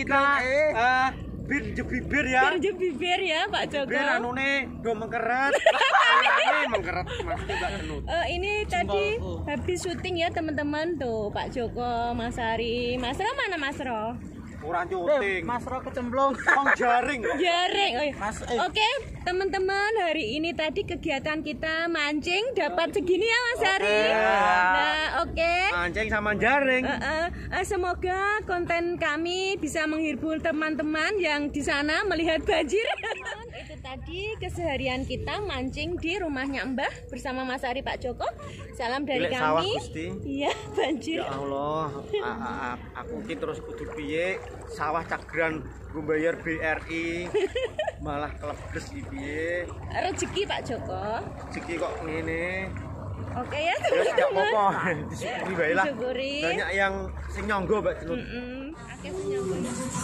Kak. Bir bibir ya. Bir bibir ya Pak Joko. Bir anune do mengkeret. Anune mengkeret mesti Mbak Genut. Ini tadi habis syuting ya teman-teman tuh Pak Joko, Mas Ari. Mas Ro mana Mas Ro? Kurang syuting. Mas Ro kecemplung. Wong jaring. Jaring. Oh, Mas, Oke, teman-teman, hari ini tadi kegiatan kita mancing dapat segini ya Mas Ari. Nah, oke. Mancing sama jaring. Semoga konten kami bisa menghibur teman-teman yang di sana melihat banjir. Itu tadi keseharian kita mancing di rumahnya Mbah bersama Mas Ari, Pak Joko. Salam dari Gilek sawah, kami. Gusti. Iya, banjir. Ya Allah, aku ki terus kudu piye? Sawah cagran gue bayar BRI malah klebes iki piye? Rezeki Pak Joko. Rezeki kok ngene. Oke ya, Ya gak teman-teman. apa-apa, disyukuri bae lah. Disyukuri. Banyak yang sing nyonggo Mbak Genut. Oke, menyambung.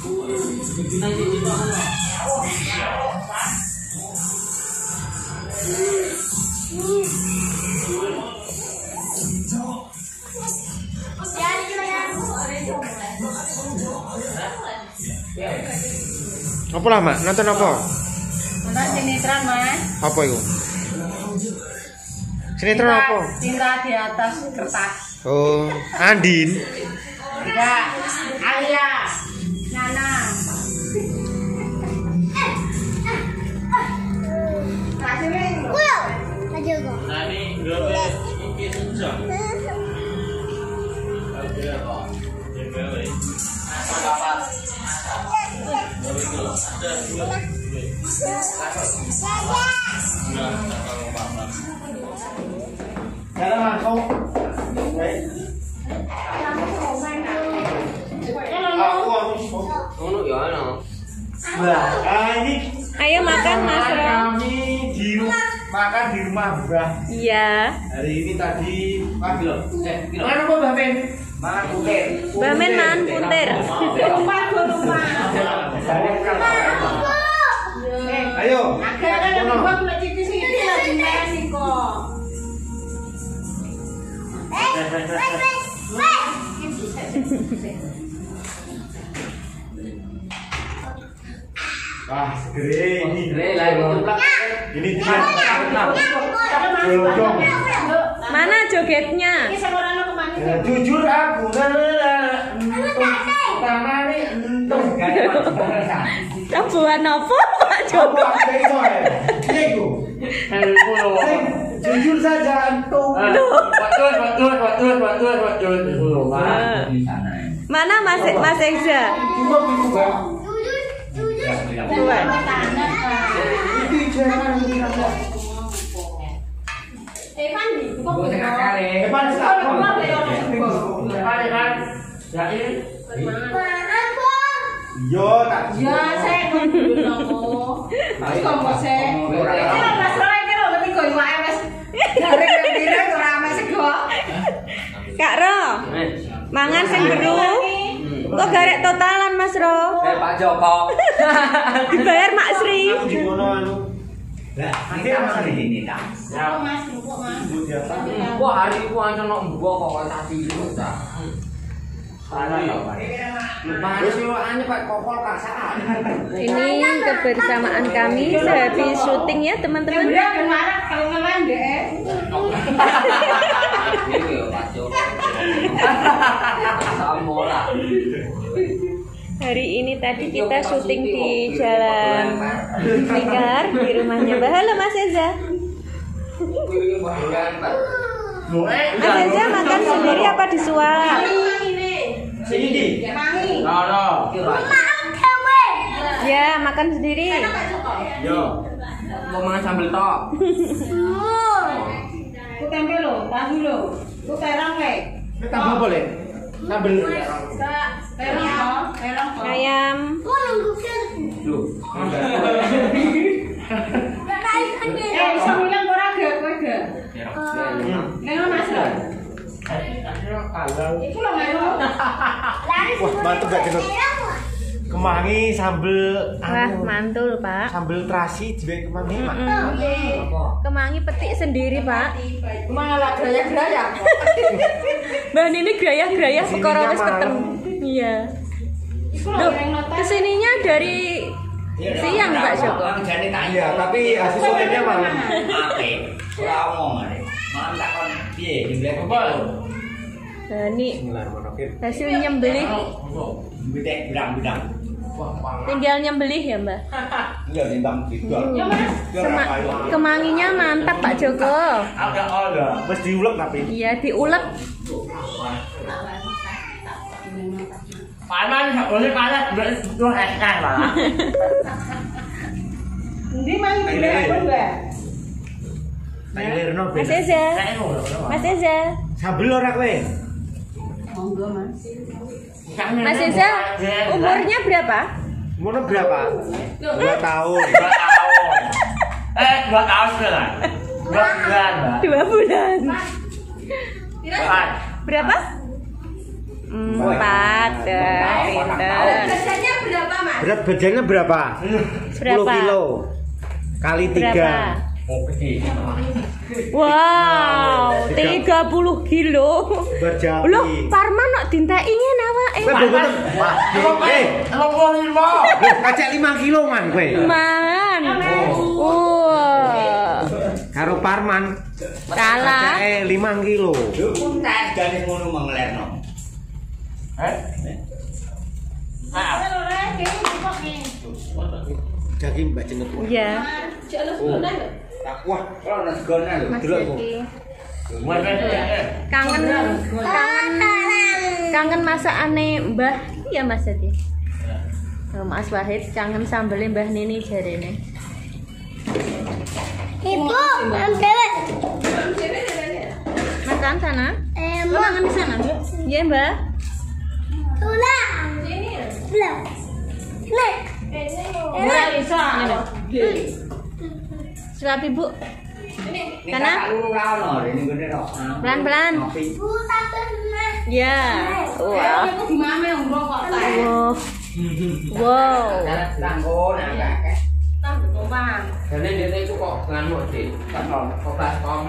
Apa lah, Mak? Nonton apa? Nonton sinetron, Mas. Apa itu? Sinetron apa? Cinta di atas kertas. Oh, Andin. Enggak, Alia, Nana. Dalam masuk. Ini Ayo makan Mas Ro. kami makan di rumah Mbah. Iya. Hari ini tadi pagi loh. Mana kok Mbah Men? Makan puntir. Mbak Men man puntir. Ayo. Wah, segede ini. Ini dia. Jodoh. Mana jogetnya? Jujur aku tanane entung. Campuran apa Pak Joko? Jujur saja entung. Mana Mas Eza? Yo tak. Ya, saya kudu nopo. Mas kompo saya. Kira Mas Roy kira ketiga iwake wis garing-garing ora ame sego. Kak Ro, mangan sing beru. Kok garek totalan Mas Ro? Pak Joko. Dibayar Mak Sri. Di kono anu. Lah, nanti apa ini ta? Kok Mas, kok Mas. Wah, hari ku ancen nok mbok kok tadi iki ta. Ini kebersamaan kami sehabis syuting ya teman-teman. Hari ini tadi kita syuting di Jalan Lingkar di rumahnya Mbak. Halo Mas Eza. Mas Eza makan sendiri apa disuap? Sini. Ya, makan sendiri. Yo. Mau makan sambal tok. Ku tempe lho, tahu lho. Ku terong le. Tambah boleh. Sambel. Terong kok, terong kok. Ayam. Iso bilang ora ge kowe ge. Nang Mas. Iku lho melu. Wah, mantep gak Genut. Kemangi sambel Wah, mantul, Pak. sambel terasi diwe kemangi, Mak. Kemangi petik sendiri, Pak. Malah gaya-gaya. Mbak ini gerayah-gerayah perkara wis ketemu. Iya. Loh, kesininya dari siang Pak Joko. Iya, tapi hasil sorenya malam. Ape, ora omong arek. Malam takon piye nyembelih apa? Nah, ini Bismillahirrahmanirrahim. hasil nyembelih. Bidek bidang-bidang. Tinggal nyembelih ya Mbak. Iya, nimbang gitu. Kemanginya mantap Pak Joko. Ada. Wis diulek tapi. Iya diulek. Panas, oleh panas, itu eskan malah. Ndi mang dilek Mbak. Taylirno Mas Eza. Mas Eza. Sambel ora kowe? Monggo Mas. Mas Eza, umurnya berapa? Umurnya berapa? 2 tahun. 2 tahun. 2 tahun lah. 2 bulan, Mbak. 2 bulan. Empat. Berapa? 4. Pinter. Biasanya berapa Mas? Berat badannya berapa? 10 Berapa? kilo. Kali 3. Berapa? Oh, gede. Wow, 30 kilo. Berjapi. Loh, Parman kok dintekingin awake. Kowe boten. Wah, eh, 25. kacek 5 kilo man kowe. Man. Wah. Karo Parman. Kalah. Kacek 5 kilo. Lho pun tak gane ngono mengelerno. Nah, Daging Mbak Jenut. Iya. Wah, kalau nasi goreng lho, Mas delok. Jeki. kangen. Kangen masakane Mbah. Iya Mas Jeki. Oh, Mas Wahid kangen sambelnya Mbah Nini jarene. Ibu, ambil. Makan sana? Mau Makan di sana. Iya Mbak. tulang. Belum. Lek. Ora iso ngene. Suap Ibu. Kana? Pelan-pelan. Bu tante nah. Ya. Wah. Gimana yang rokok tak? Wow. Wow. Tanggo nang Tumpang. Jadi dia itu kok nganu sih, kan kok baskom.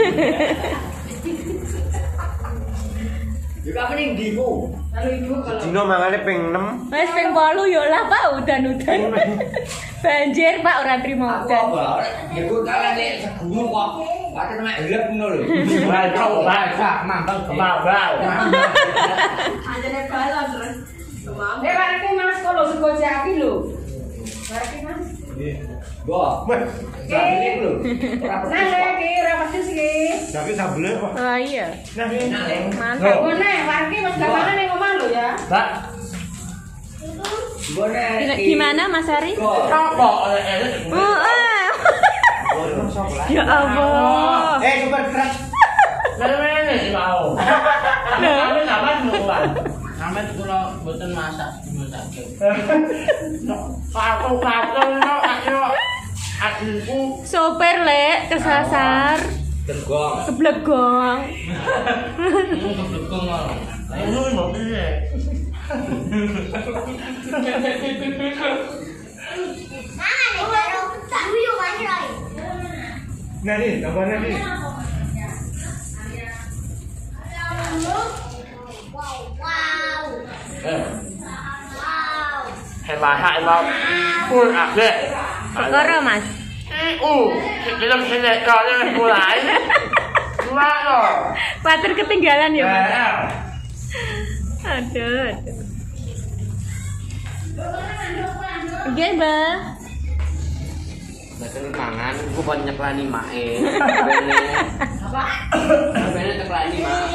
juga mending diku. Lalu ibu kalau Dino mangane ping 6. Wes ping 8 yo lah Pak udan-udan. Banjir Pak ora trimo udan. Iku kalian nek segunung kok. Kate nek helep ngono lho. Wah, coba mantap kemabal. ajane balon terus. Bareke Mas kalau sego jaki lho. Bareke Mas. Go. Sabile lho. Ora Nah, perlu. iki ora pedes iki. Tapi sambelnya kok. Oh iya. Enak lho. Mantap. Ngene, warki Mas gawane ning omah lho ya. Mbak, Gone. Gimana Mas Ari? rokok oleh Oh, ya Allah. Super keras. Lalu sih mau. Kami sama duluan. Kami kula mboten masak, dimasake. Aku no aku Sopir Lek kesasar. Tegong. Keblegong. Keblekong lho. ini mau pilih. Mana nih baru tak dulu aja lagi. Nah nih, gambarnya nih. Wow. Wow. Hebat emang full update. Perkara Mas. Film sinetronnya mulai. Gimana? Pater ketinggalan ya Mas. Aduh. Oke, Mbak. Baten tangan ku kon nyeklani mae. Bene nyeklani mae.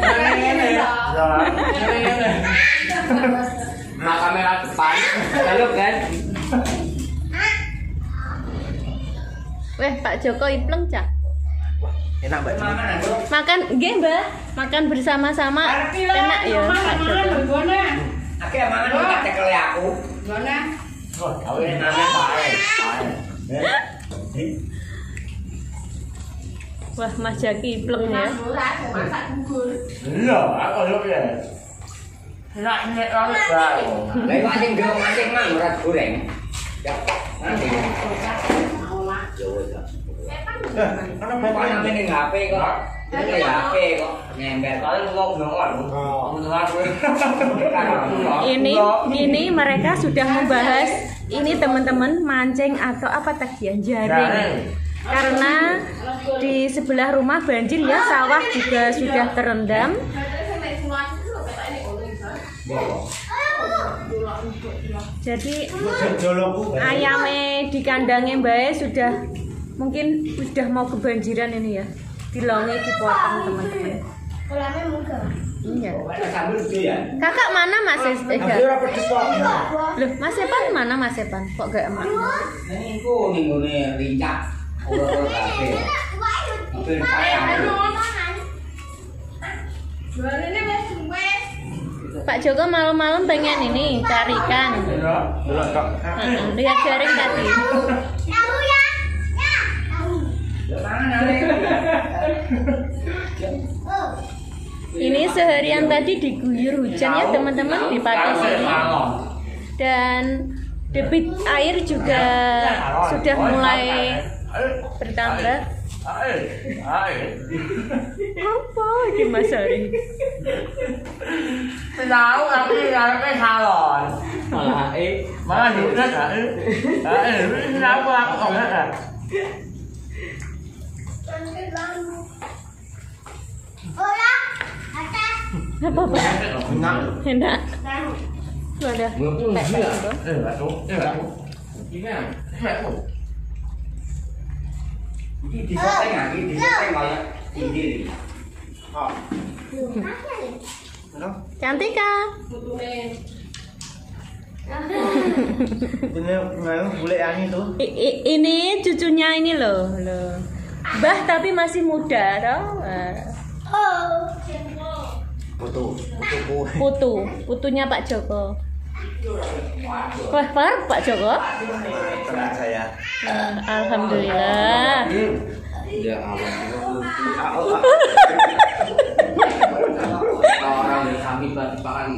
Nah, kamera depan. Halo kan? Weh, Pak Joko ipleng cak. Enak Mbak Jenut. Makan, nggih Mbak. Makan bersama-sama. Enak ya Pak Joko. Gone. Oke, mangan iki cekel aku. Gone. Awake nang pae. Wah, Mas Jaki ipleng ya. Masak bubur. Iya, aku yo ya. Enak sinetron baru. Lah kok sing gelem mancing mang ora goreng. Ya. Nanti. Ana Bapak namanya ning HP kok. Ya kok nyember kali ngomong. Ini mereka sudah membahas ini teman-teman mancing atau apa tagihan jaring. Karena di sebelah rumah banjir ya, sawah juga sudah terendam. Jadi ayamnya di kandangnya Mbak sudah mungkin sudah mau kebanjiran ini ya. Dilongi dipotong teman-teman. Iya. Kakak mana Mas Ega? Loh, Mas Epan mana Mas Epan? Kok gak emak? Ini ku ning ngene rincak. Ora kabeh. Kabeh Pak Joko malam-malam pengen ini cari ikan. Lihat jaring tadi. Tahu ya? Ya, tahu. Ini seharian tadi diguyur hujan ya teman-teman di pantai sini. Dan debit air juga sudah mulai bertambah. Apa ini Mas Ari? Tahu tapi anaknya salon. Malah juga kenapa aku enggak? Ora, atas. Apa Pak? Enak. Sudah. Iki disoteng iki disoteng kaya ini. Cantik kan? Ini cucunya ini loh. Mbah tapi masih muda toh. Putunya Pak Joko. Wah, Pak Joko. Tenang saya. Alhamdulillah. Ya Allah. Orang yang kami pakai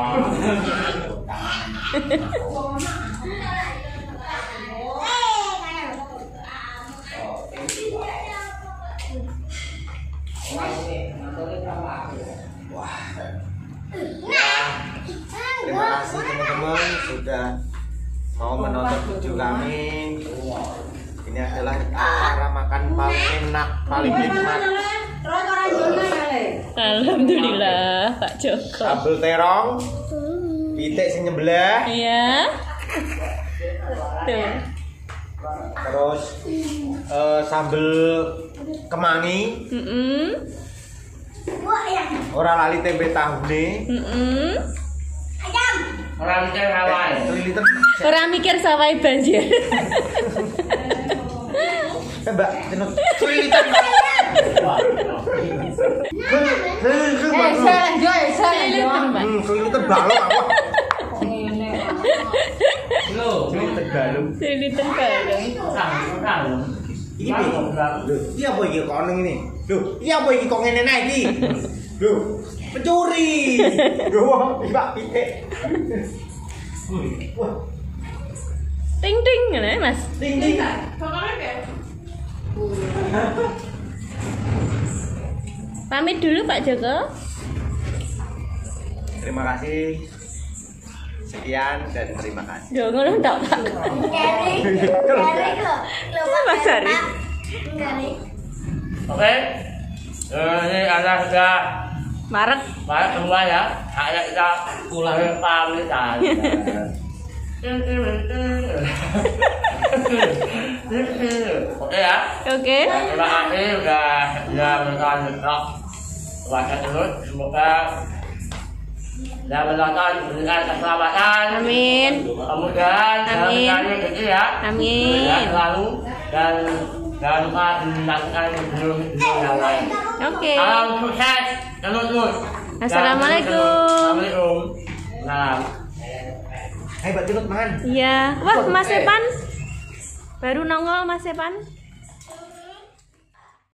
Terima kasih teman-teman sudah mau menonton video kami. Ini adalah acara makan paling enak, paling nikmat. Alhamdulillah Pak Joko. Sambal terong, pitik sing nyebelah, Iya. Tuh. terus sambal kemangi, ora lali tempe tahune, Orang mikir Hawaii. liter. Orang mikir sawai banjir. Mbak, tenut. Liter. Liter balok apa? Liter balok. Liter balong. Iki piye? Lho, iki apa iki kok ning ngene? Lho, iki apa iki kok ngene nae iki? Lho, pencuri. Lho, iki Pak pitik. Wah, Ting ting ngene Mas. ting ting. Pamit dulu Pak Joko. Terima kasih. Sekian dan terima kasih. Yo ngono tok Pak. Mas Ari. Oke. Ini adalah sudah Maret. semua ya. Ada kita pulang pamit aja. Oke ya. Oke. Terima kasih sudah menonton vlog Baca Terus. Semoga yang menonton diberikan keselamatan. Amin. Kemudian dalam Amin. kali kecil ya. Amin. Ya, selalu dan jangan lupa menonton video yang lain. Oke. Salam sukses terus. Assalamualaikum. Assalamualaikum. Salam. Hai, Mbak Tinut mangan. Iya. Wah, Mas Epan. Baru nongol Mas Epan.